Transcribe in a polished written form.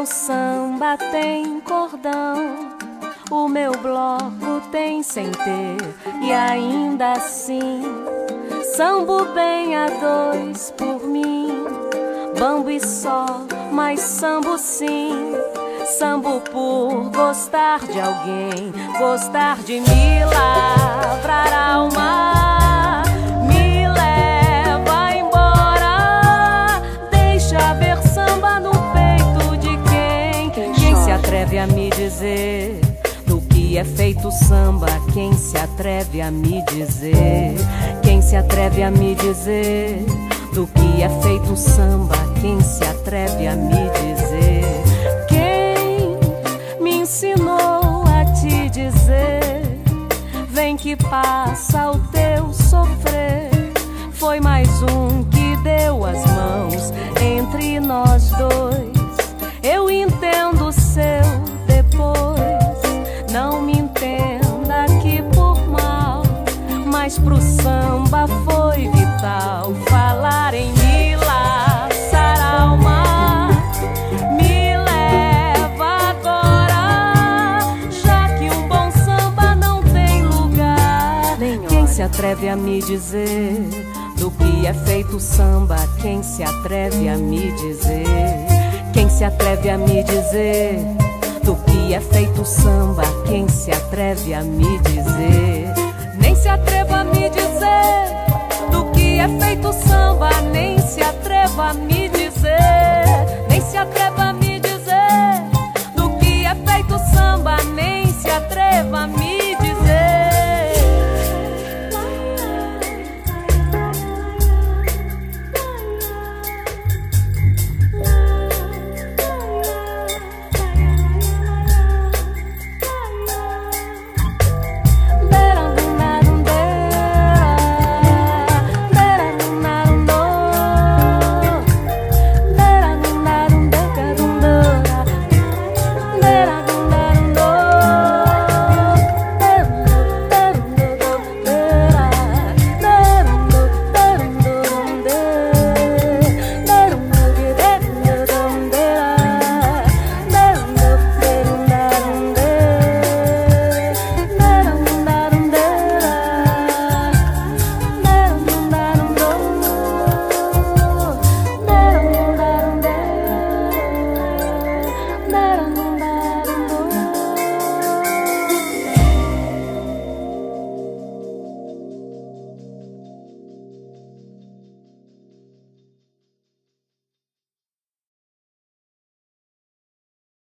samba tem cordão, o meu bloco tem sem ter, e ainda assim sambo bem a dois por mim. Bambo e só, mas sambo sim. Sambo por gostar de alguém, gostar de me lavrar a alma. Me leva embora, deixa ver samba no peito de quem se atreve a me dizer do que é feito samba. Quem se atreve a me dizer, quem se atreve a me dizer do que é feito samba. Quem se atreve a me dizer, quem me ensinou a te dizer, vem que passa o teu sofrer. Foi mais um que deu as mãos entre nós dois. Eu entendo o seu depois, não me entenda aqui por mal, mas pro samba foi vital falar em me laçar a alma. Me leva agora, já que um bom samba não tem lugar. Quem se atreve a me dizer do que é feito samba? Quem se atreve a me dizer, quem se atreve a me dizer do que é feito samba? Quem se atreve a me dizer, nem se atreva a me